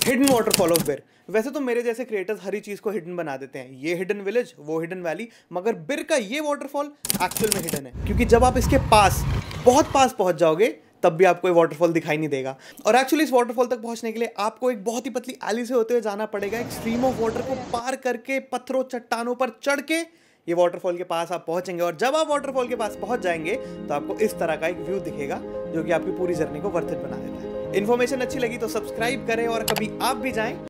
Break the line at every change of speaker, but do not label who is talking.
Hidden waterfall of बिर। वैसे तो मेरे जैसे क्रिएटर्स हर ही चीज को हिडन बना देते हैं, ये हिडन विलेज, वो हिडन वैली, मगर बिर का ये वाटरफॉल एक्चुअल में हिडन है, क्योंकि जब आप इसके पास, बहुत पास पहुंच जाओगे तब भी आपको ये वाटरफॉल दिखाई नहीं देगा। और एक्चुअली इस वाटरफॉल तक पहुंचने के लिए आपको एक बहुत ही पतली एली से होते हुए जाना पड़ेगा, एक स्ट्रीम ऑफ वाटर को पार करके, पत्थरों चट्टानों पर चढ़ के ये वाटरफॉल के पास आप पहुंचेंगे। और जब आप वाटरफॉल के पास पहुंच जाएंगे तो आपको इस तरह का एक व्यू दिखेगा, जो कि आपकी पूरी जर्नी को वर्थ इट बना देता है। इन्फॉर्मेशन अच्छी लगी तो सब्सक्राइब करें और कभी आप भी जाएं